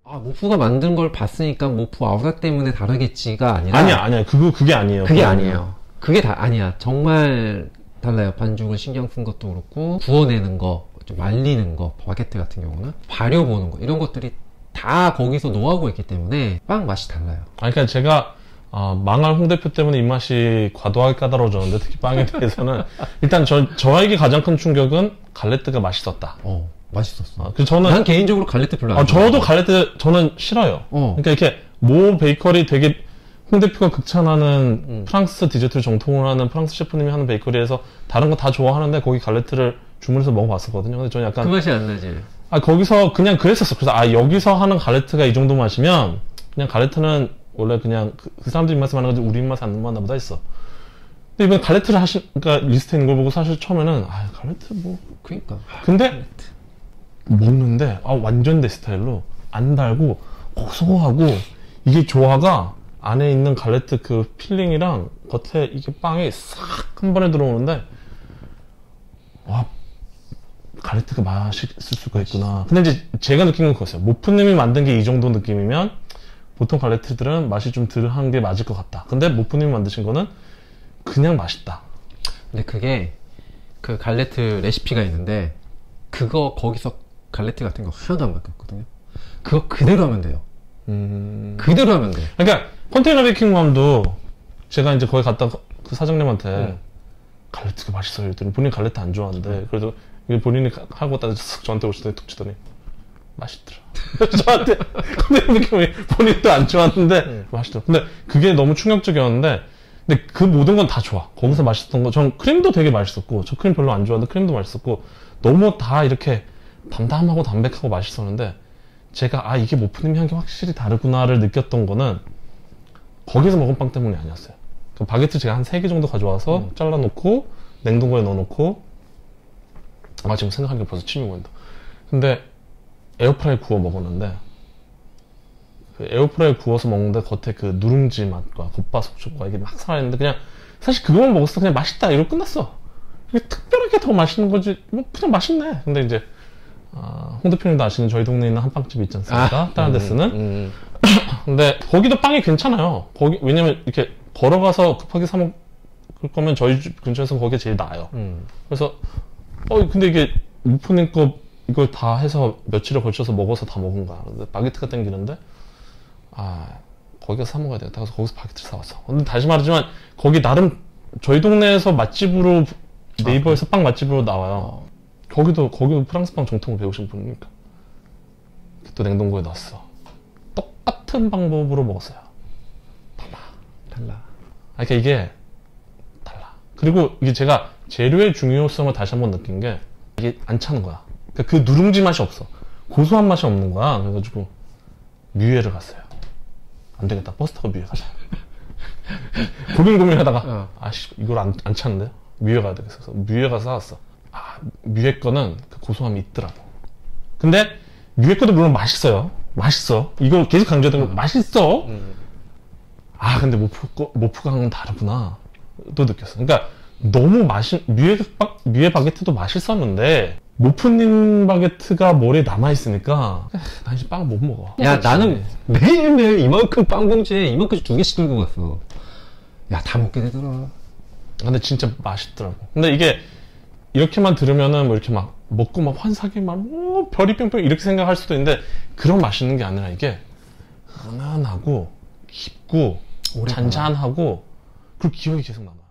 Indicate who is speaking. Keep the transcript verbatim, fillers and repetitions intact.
Speaker 1: 아, 모프가 만든 걸 봤으니까 모프 아우라 때문에 다르겠지가 아니라.
Speaker 2: 아니야, 아니야. 그거, 그게 아니에요.
Speaker 1: 그게 아니에요. 그게 다, 아니야. 정말 달라요. 반죽을 신경 쓴 것도 그렇고, 구워내는 거, 좀 말리는 거, 바게트 같은 경우는, 발효 보는 거, 이런 것들이 다 거기서 노하우가 있기 때문에 빵 맛이 달라요.
Speaker 2: 아니, 그러니까 제가, 어, 망할 홍 대표 때문에 입맛이 과도하게 까다로워졌는데, 특히 빵에 대해서는, 일단 저, 저에게 가장 큰 충격은 갈레트가 맛있었다.
Speaker 1: 어. 맛있었어.
Speaker 2: 아, 그래서 저는
Speaker 1: 난 개인적으로 갈레트 별로 안
Speaker 2: 아,
Speaker 1: 좋아해.
Speaker 2: 저도 갈레트 저는 싫어요.
Speaker 1: 어.
Speaker 2: 그러니까 이렇게 모 베이커리 되게 홍 대표가 극찬하는
Speaker 1: 음.
Speaker 2: 프랑스 디저트를 정통을 하는 프랑스 셰프님이 하는 베이커리에서 다른 거 다 좋아하는데 거기 갈레트를 주문해서 먹어봤었거든요. 근데 저는 약간
Speaker 1: 그 맛이 안 나지.
Speaker 2: 아 거기서 그냥 그랬었어. 그래서 아 여기서 하는 갈레트가 이 정도 맛이면 그냥 갈레트는 원래 그냥 그, 그 사람들 입맛에 맞는 거지 우리 입맛에 안 맞나 보다 했어. 근데 이번에 갈레트를 하신 그러니까 리스트에 있는 걸 보고 사실 처음에는 아 갈레트 뭐
Speaker 1: 그니까.
Speaker 2: 근데
Speaker 1: 갈레트.
Speaker 2: 먹는데 아, 완전 내 스타일로 안 달고 고소하고 이게 조화가 안에 있는 갈레트 그 필링이랑 겉에 이게 빵이 싹 한 번에 들어오는데 와 갈레트가 맛있을 수가 있구나. 근데 이제 제가 느낀 건 그거였어요. 모프님이 만든 게 이 정도 느낌이면 보통 갈레트들은 맛이 좀 덜한 게 맞을 것 같다. 근데 모프님이 만드신 거는 그냥 맛있다.
Speaker 1: 근데 그게 그 갈레트 레시피가 있는데 그거 거기서 갈레트 같은 거 하나도 안 바뀌었거든요. 그거 그대로 하면 돼요.
Speaker 2: 음...
Speaker 1: 그대로 하면 돼요.
Speaker 2: 그러니까 컨테이너 베이킹맘도 제가 이제 거기 갔다 그 사장님한테
Speaker 1: 음.
Speaker 2: 갈레트가 맛있어요 했더니 본인 갈레트 안 좋아하는데 음. 그래도 이게 본인이 하고 따라 저한테 오시더니 툭 치더니 맛있더라. 저한테 컨테이너 베이킹맘이 본인도 안 좋아하는데 음. 맛있더라. 근데 그게 너무 충격적이었는데 근데 그 모든 건 다 좋아. 거기서 맛있었던 거 전 크림도 되게 맛있었고 저 크림 별로 안 좋아하는데 크림도 맛있었고 너무 다 이렇게 담담하고 담백하고 맛있었는데 제가 아 이게 모프님이 한 게 확실히 다르구나를 느꼈던 거는 거기서 먹은 빵 때문이 아니었어요. 그 바게트 제가 한 세 개 정도 가져와서 음. 잘라놓고 냉동고에 넣어놓고 아 지금 생각하니까 벌써 침이 고인다. 근데 에어프라이에 구워 먹었는데 그 에어프라이에 구워서 먹는데 겉에 그 누룽지 맛과 겉바속촉과 이게 막 살아있는데 그냥 사실 그거만 먹었을 때 그냥 맛있다 이러고 끝났어. 이게 특별하게 더 맛있는 거지 뭐 그냥 맛있네. 근데 이제 아, 홍 대표님도 아시는 저희 동네에 있는 한빵집 있지 않습니까?
Speaker 1: 아,
Speaker 2: 다른 데
Speaker 1: 음,
Speaker 2: 쓰는
Speaker 1: 음.
Speaker 2: 근데 거기도 빵이 괜찮아요. 거기 왜냐면 이렇게 걸어가서 급하게 사 먹을 거면 저희 집 근처에서 거기가 제일 나아요.
Speaker 1: 음.
Speaker 2: 그래서 어 근데 이게 모프님 거 이걸 다 해서 며칠에 걸쳐서 먹어서 다 먹은 거야. 근데 바게트가 땡기는데 아 거기서 사 먹어야 되겠다. 그래서 거기서 바게트를 사왔어. 근데 다시 말하지만 거기 나름 저희 동네에서 맛집으로 네이버에서 아, 빵 맛집으로 나와요. 어. 거기도 거기도 프랑스 빵 정통을 배우신 분이니까 또 냉동고에 넣었어. 똑같은 방법으로 먹었어요. 달라.
Speaker 1: 달라.
Speaker 2: 아, 그러니까 이게 달라. 그리고 이게 제가 재료의 중요성을 다시 한번 느낀 게 이게 안 차는 거야. 그러니까 그 누룽지 맛이 없어. 고소한 맛이 없는 거야. 그래가지고 뮤에를 갔어요. 안 되겠다. 버스 타고 뮤에 가자. 고민 고민하다가 어. 아씨 이걸 안, 안 차는데 뮤에 가야 되겠어. 그래서 뮤에 가서 사왔어. 아 뮤에 거는 그 고소함이 있더라고. 근데 뮤에 거도 물론 맛있어요. 맛있어. 이거 계속 강조하던 거 음. 맛있어. 음. 아 근데 모프 거 모프강은 다르구나. 또 느꼈어. 그러니까 너무 맛있 뮤에 바, 뮤에 바게트도 맛있었는데 모프님 바게트가 머리에 남아 있으니까 난 이제 빵 못 먹어.
Speaker 1: 야 나는 매일매일 이만큼 빵 봉지에 이만큼씩 두 개씩 들고 갔어. 야 다 먹게 되더라.
Speaker 2: 근데 진짜 맛있더라고. 근데 이게 이렇게만 들으면은 뭐 이렇게 막 먹고 막 환상이 막 오, 별이 뿅뿅 이렇게 생각할 수도 있는데 그런 맛있는 게 아니라 이게 은은하고 깊고 잔잔하고 그리고 기억이 계속 남아.